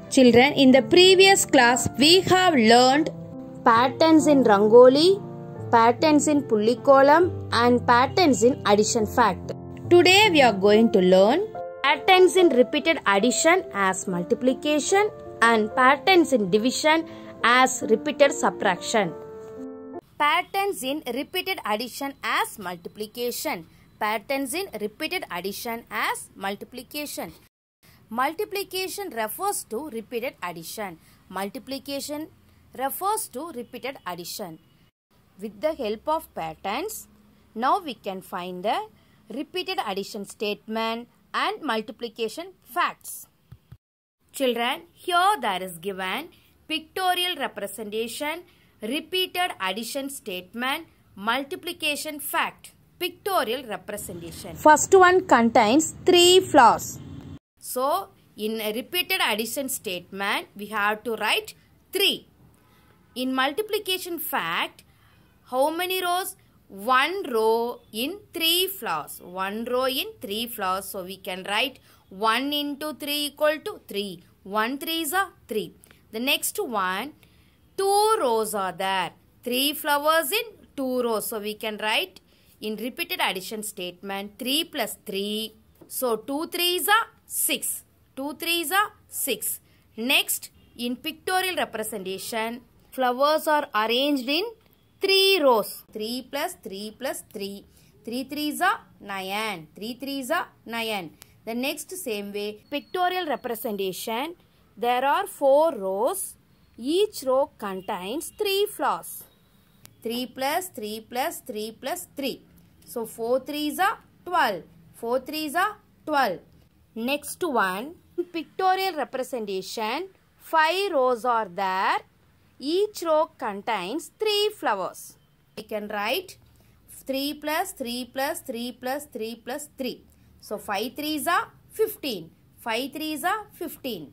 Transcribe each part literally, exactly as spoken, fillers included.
Children, in the previous class, we have learned patterns in Rangoli, patterns in Pulikolam, and patterns in addition fact. Today, we are going to learn patterns in repeated addition as multiplication and patterns in division as repeated subtraction. Patterns in repeated addition as multiplication. Patterns in repeated addition as multiplication. Multiplication refers to repeated addition. Multiplication refers to repeated addition. With the help of patterns, now we can find the repeated addition statement and multiplication facts. Children, here there is given pictorial representation, repeated addition statement, multiplication fact. Pictorial representation. First one contains three flowers. So, in a repeated addition statement, we have to write three. In multiplication fact, how many rows? One row in three flowers. One row in three flowers. So, we can write one into three equal to three. one threes are three. The next one, two rows are there. Three flowers in two rows. So, we can write in repeated addition statement three plus three. So, two threes are six. two threes are six. Next, in pictorial representation, flowers are arranged in three rows. three plus three plus three. three threes are nine. three threes are nine. The next same way, pictorial representation, there are four rows. Each row contains three flowers. three plus three plus three plus three. So, four threes are twelve. four threes are twelve. Next one, pictorial representation, five rows are there. Each row contains three flowers. We can write three plus three plus three plus three plus three. So, five threes are fifteen. five threes are fifteen.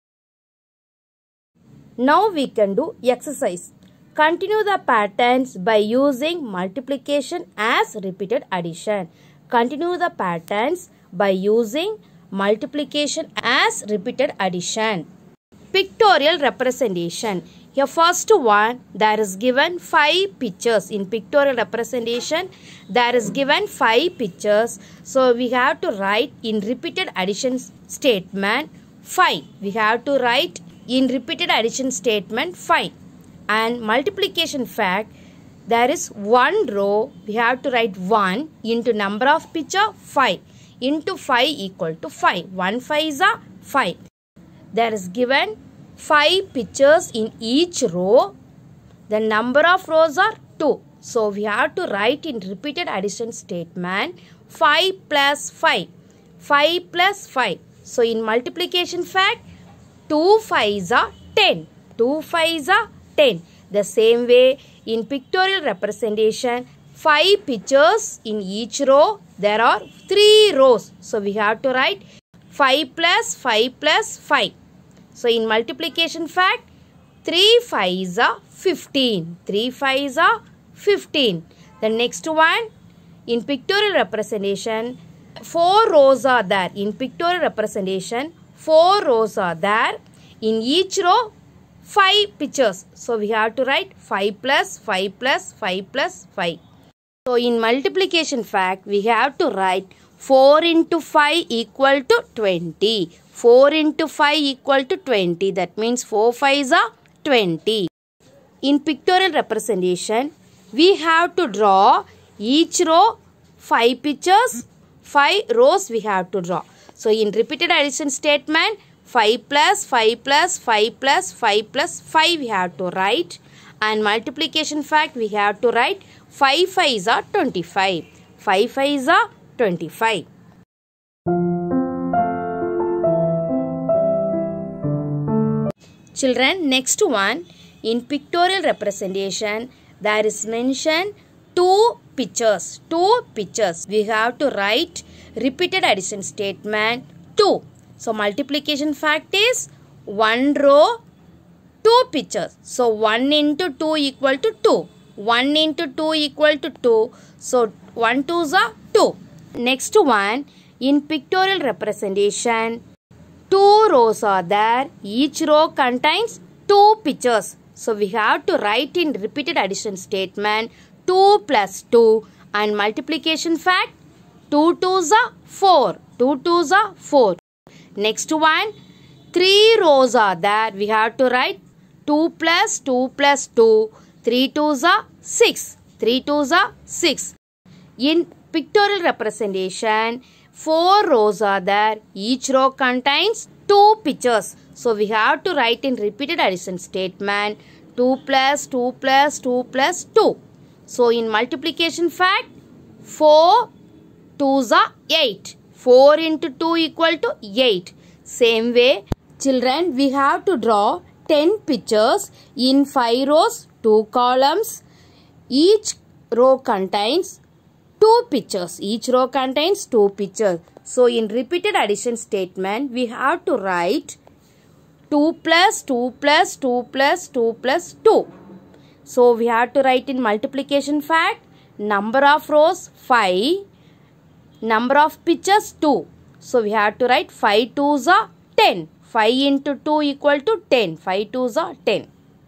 Now, we can do exercise. Continue the patterns by using multiplication as repeated addition. Continue the patterns by using multiplication as repeated addition. Pictorial representation. Here first one, there is given five pictures. In pictorial representation, there is given five pictures. So, we have to write in repeated addition statement five. We have to write in repeated addition statement five. And multiplication fact, there is one row. We have to write one into number of picture five. Into five equal to five. one five is a five. There is given five pictures in each row. The number of rows are two. So, we have to write in repeated addition statement five plus five. five plus five. So, in multiplication fact, two fives are ten. two fives are ten. The same way, in pictorial representation, five pictures in each row. There are three rows. So, we have to write five plus five plus five. So, in multiplication fact, three fives are fifteen. three fives are fifteen. The next one, in pictorial representation, four rows are there. In pictorial representation, four rows are there. In each row, five pictures. So, we have to write five plus five plus five plus five. So, in multiplication fact, we have to write four into five equal to twenty. four into five equal to twenty. That means four fives are twenty. In pictorial representation, we have to draw each row five pictures. five rows we have to draw. So, in repeated addition statement, five plus five plus five plus five plus five we have to write. And multiplication fact, we have to write five fives are twenty-five. five fives are twenty-five. Children, next one, in pictorial representation, there is mentioned two pictures. Two pictures. We have to write repeated addition statement two. So, multiplication fact is one row, two pictures. So, one into two equal to two. one into two equal to two. So, one twos are two. Next one, in pictorial representation, Two rows are there. Each row contains two pictures. So we have to write in repeated addition statement two plus two and multiplication fact two twos are four. two twos are four. Next one, three rows are there. We have to write two plus two plus two. three twos are six. three twos are six. In pictorial representation, four rows are there. Each row contains two pictures. So we have to write in repeated addition statement two plus two plus two plus two. So in multiplication fact, four twos are eight. four into two equal to eight. Same way, children, we have to draw ten pictures in five rows, two columns. Each row contains two pictures. Each row contains two pictures. So in repeated addition statement, we have to write two plus two plus two plus two plus two. So we have to write in multiplication fact, number of rows five, number of pictures two. So we have to write five twos are ten. five into two equal to ten. five twos are ten.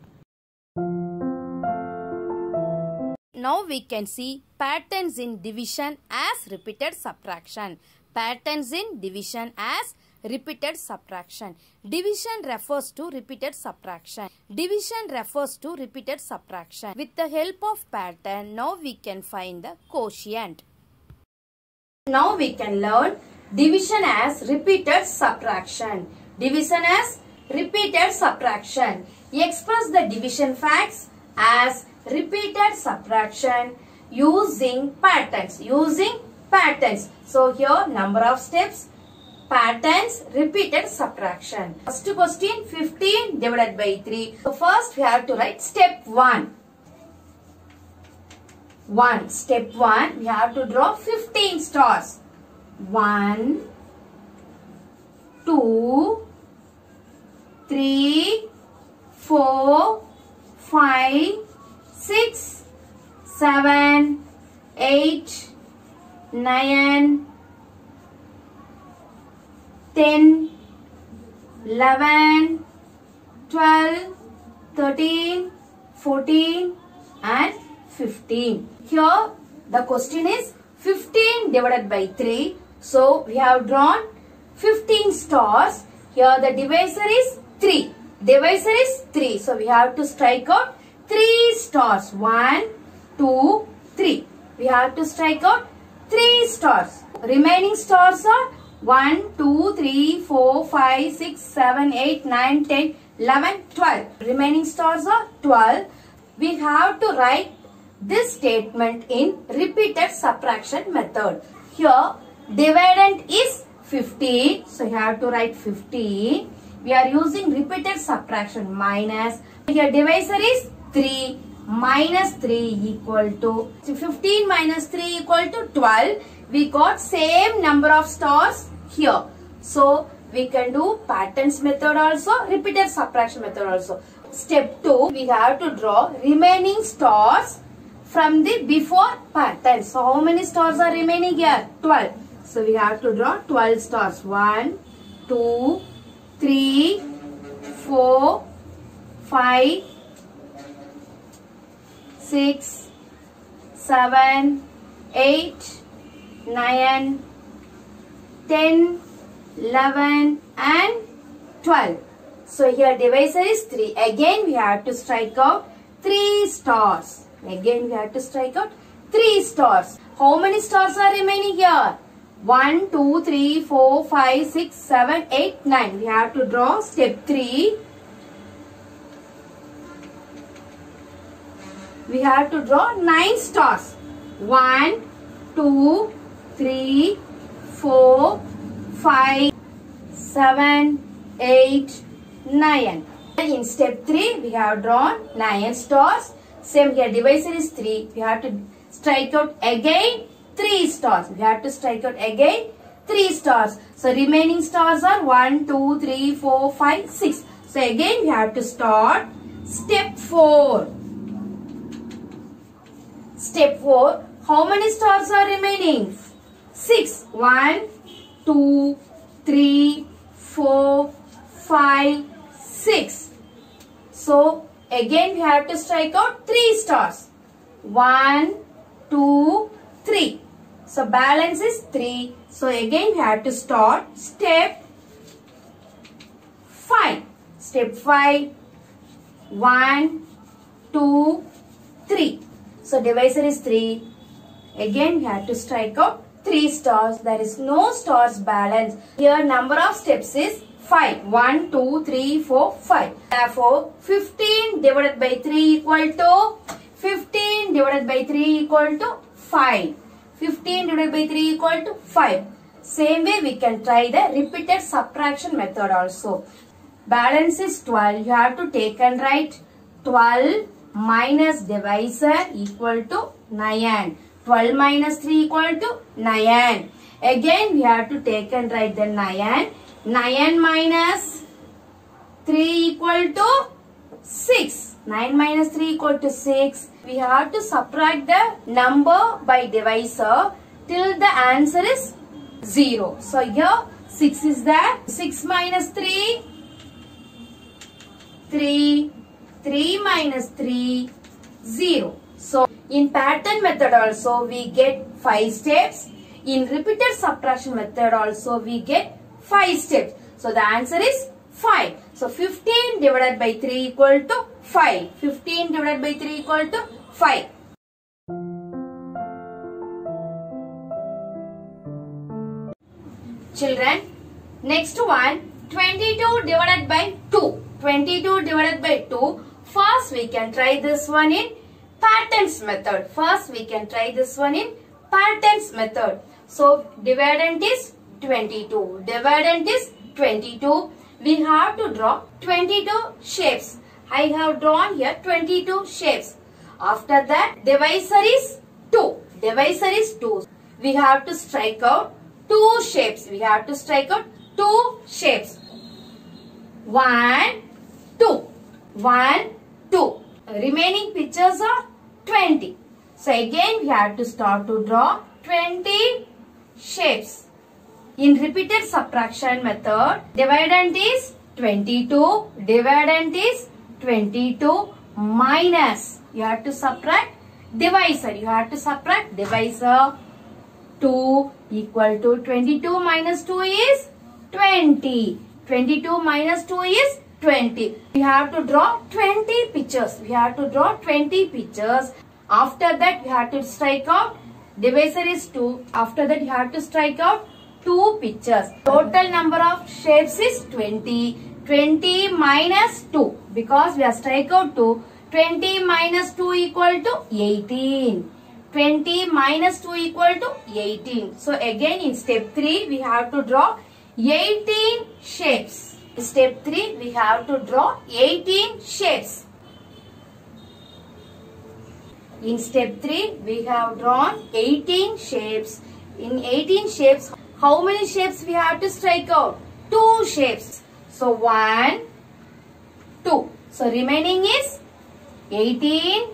Now we can see patterns in division as repeated subtraction. Patterns in division as repeated subtraction. Division refers to repeated subtraction. Division refers to repeated subtraction. With the help of pattern, now we can find the quotient. Now we can learn division as repeated subtraction. Division as repeated subtraction. Express the division facts as repeated subtraction using patterns. Using patterns. So here number of steps, patterns, repeated subtraction. First question, fifteen divided by three. So first we have to write step one. one. Step one, we have to draw fifteen stars. one, two, three, four, five, six, seven, eight, nine, ten, eleven, twelve, thirteen, fourteen and fifteen. Here the question is fifteen divided by three. So we have drawn fifteen stars. Here the divisor is three. Divisor is three. So we have to strike out three stars. one, two, three. We have to strike out three stars. Remaining stars are one, two, three, four, five, six, seven, eight, nine, ten, eleven, twelve. Remaining stars are twelve. We have to write this statement in repeated subtraction method. Here dividend is fifteen. So you have to write fifteen. We are using repeated subtraction minus. Here divisor is three. Minus three equal to fifteen minus three equal to twelve. We got same number of stars here. So we can do patterns method also, repeated subtraction method also. Step two, we have to draw remaining stars from the before pattern. So how many stars are remaining here? twelve. So we have to draw twelve stars. one, two, three, four, five, six, seven, eight, nine, ten, eleven and twelve. So here divisor is three. Again we have to strike out three stars. Again we have to strike out three stars. How many stars are remaining here? one, two, three, four, five, six, seven, eight, nine. We have to draw step three. We have to draw nine stars. one, two, three, four, five, seven, eight, nine. In step three, we have drawn nine stars. Same here, divisor is three. We have to strike out again three stars. We have to strike out again three stars. So remaining stars are one, two, three, four, five, six. So again we have to start step four. Step four. How many stars are remaining? six. one, two, three, four, five, six. So again we have to strike out three stars. one, two, three. So balance is three. So again we have to start step five. Step five. one, two, three. So divisor is three. Again we have to strike out three stars. There is no stars balance. Here number of steps is five. one, two, three, four, five. Therefore fifteen divided by three equal to fifteen divided by three equal to five. fifteen divided by three equal to five. Same way we can try the repeated subtraction method also. Balance is twelve. You have to take and write twelve minus divisor equal to nine. twelve minus three equal to nine. Again we have to take and write the nine. nine minus three equal to six. nine minus three equal to six. We have to subtract the number by divisor till the answer is zero. So here six is there. six minus three. three. three minus three. zero. So in pattern method also we get five steps. In repeated subtraction method also we get five steps. So the answer is five. So fifteen divided by three equal to five. fifteen divided by three equal to five. Children, next one, twenty-two divided by two. twenty-two divided by two. First we can try this one in patterns method. First we can try this one in patterns method. So dividend is twenty-two. Dividend is twenty-two. We have to draw twenty-two shapes. I have drawn here twenty-two shapes. After that divisor is two. Divisor is two. We have to strike out two shapes. We have to strike out two shapes. one, two. one, two. Remaining pictures are twenty. So again we have to start to draw twenty shapes. In repeated subtraction method, dividend is twenty-two. Dividend is twenty-two minus. You have to subtract divisor. You have to subtract divisor. two equal to twenty-two minus two is twenty. twenty-two minus two is twenty. We have to draw twenty pictures. We have to draw twenty pictures. After that we have to strike out divisor is two. After that you have to strike out two pictures. Total number of shapes is twenty. twenty minus two. Because we have strike out two. twenty minus two equal to eighteen. twenty minus two equal to eighteen. So again in step three we have to draw eighteen shapes. Step three we have to draw eighteen shapes. In step three we have drawn eighteen shapes. In eighteen shapes, how many shapes we have to strike out? two shapes. So one, two. So remaining is eighteen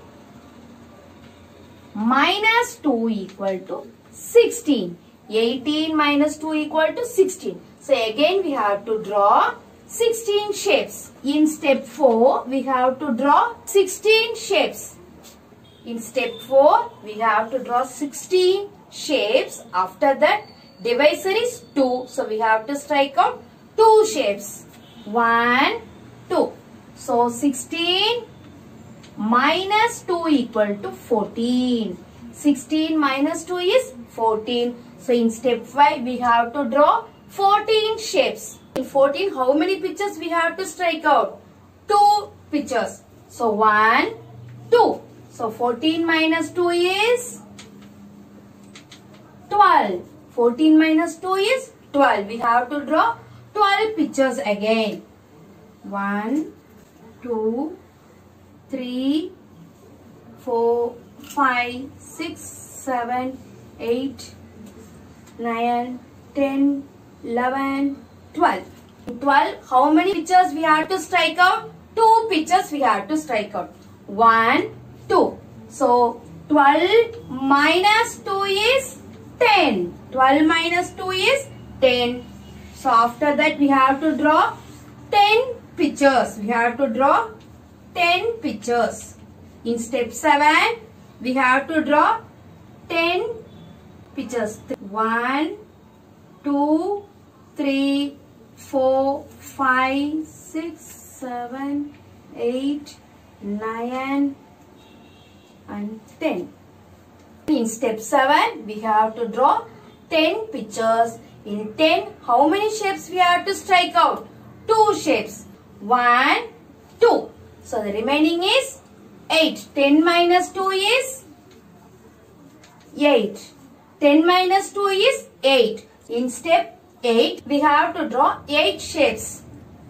minus two equal to sixteen. eighteen minus two equal to sixteen. So again we have to draw sixteen shapes. In step four we have to draw sixteen shapes. In step four we have to draw sixteen shapes. After that divisor is two. So we have to strike out two shapes. one, two. So sixteen minus two equal to fourteen. sixteen minus two is fourteen. So in step five we have to draw fourteen shapes. In fourteen, how many pictures we have to strike out? two pictures. So one, two. So fourteen minus two is twelve. fourteen minus two is twelve. We have to draw twelve pictures again. one, two, three, four, five, six, seven, eight, nine, ten, eleven, twelve. twelve, how many pictures we have to strike out? two pictures we have to strike out. one, two. So twelve minus two is ten. twelve minus two is ten. So after that we have to draw ten pictures. We have to draw ten pictures. In step seven, we have to draw ten pictures. one, two, three, four, five, six, seven, eight, nine, and ten. In step seven, we have to draw ten pictures. In ten, how many shapes we have to strike out? two shapes. one, two. So the remaining is eight. ten minus two is eight. ten minus two is eight. In step eight, we have to draw eight shapes.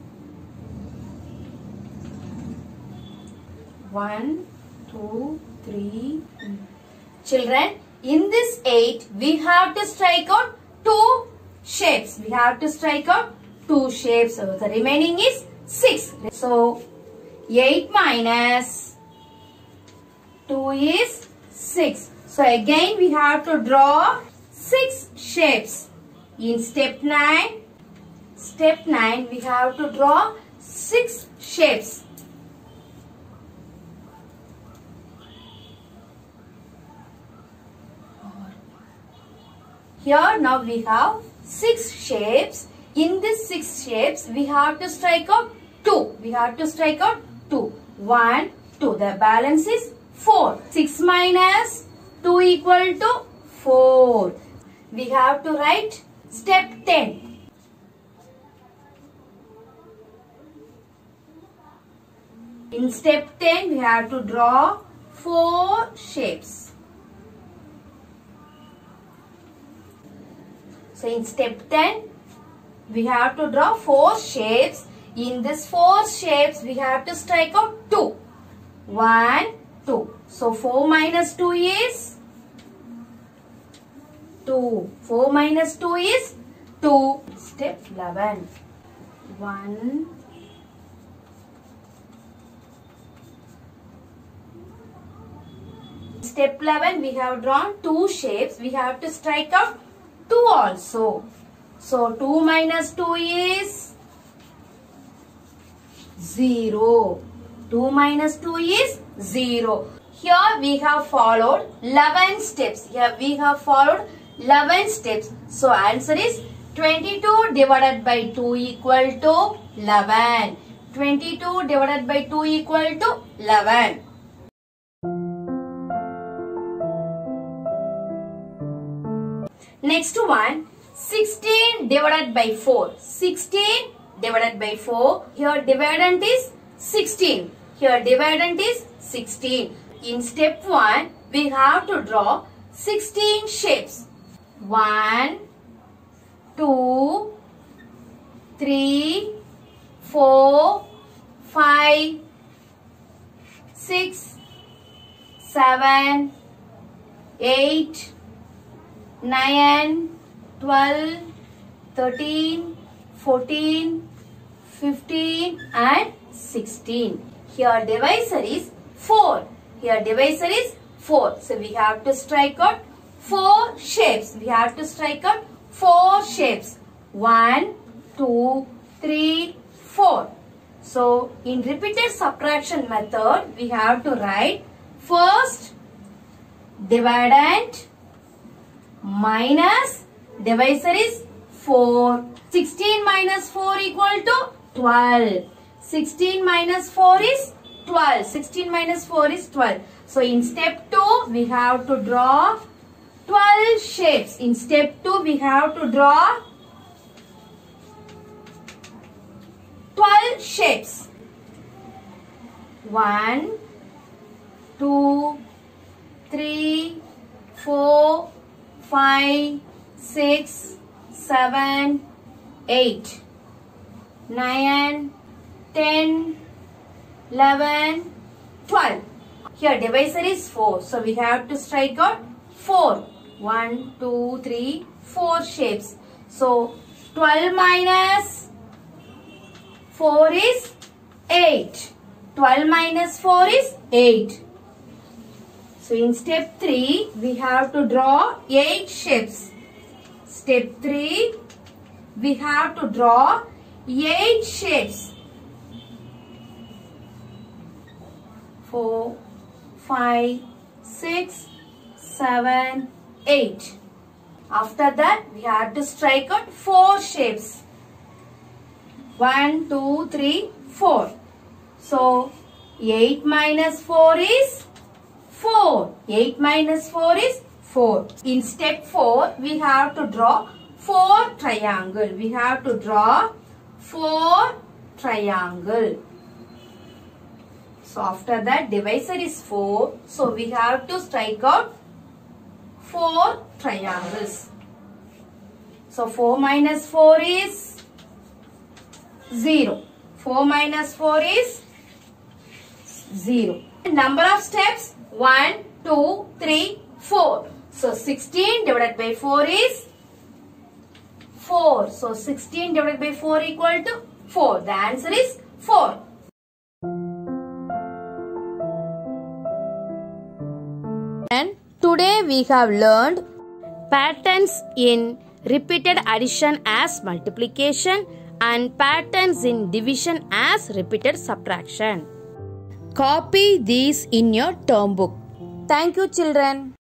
one, two, three. Children, in this eight, we have to strike out two shapes. We have to strike out two shapes. So the remaining is six. So eight minus two is six. So again we have to draw six shapes. In step nine, step nine we have to draw six shapes. Here now we have six shapes. In these six shapes, we have to strike out two. We have to strike out two. one, two. The balance is four. six minus two equal to four. We have to write step ten. In step ten, we have to draw four shapes. So in step ten, we have to draw four shapes. In this four shapes, we have to strike out two. one, two. So four minus two is two. four minus two is two. Step eleven. one. Step eleven, we have drawn two shapes. We have to strike out two also. So two minus two is zero. two minus two is zero. Here we have followed eleven steps. Here we have followed eleven steps. So answer is twenty-two divided by two equal to eleven. twenty-two divided by two equal to eleven. Next one, sixteen divided by four. sixteen divided by four. Here dividend is sixteen. Here dividend is sixteen. In step one, we have to draw sixteen shapes. one, two, three, four, five, six, seven, eight, nine, twelve, thirteen, fourteen, fifteen and sixteen. Here divisor is four. Here divisor is four. So we have to strike out four shapes. We have to strike out four shapes. one, two, three, four. So in repeated subtraction method, we have to write first dividend minus divisor is four. sixteen minus four equal to twelve. sixteen minus four is twelve. sixteen minus four is twelve. So in step two, we have to draw twelve shapes. In step two, we have to draw twelve shapes. one, two, three, four, five, six, seven, eight, nine, ten, eleven, twelve. Here divisor is four. So we have to strike out four. one, two, three, four shapes. So twelve minus four is eight. twelve minus four is eight. So in step three, we have to draw eight shapes. Step three, we have to draw eight shapes. Four, five, six, seven, eight. After that, we have to strike out four shapes. One, two, three, four. So, eight minus four is four. eight minus four is four. In step four, we have to draw four triangle. We have to draw four triangle. So, after that, divisor is four. So, we have to strike out four triangles. So, four minus four is zero. four minus four is zero. Number of steps one, two, three, four. So, sixteen divided by four is four. So, sixteen divided by four equal to four. The answer is four. And today we have learned patterns in repeated addition as multiplication and patterns in division as repeated subtraction. Copy these in your term book. Thank you, children.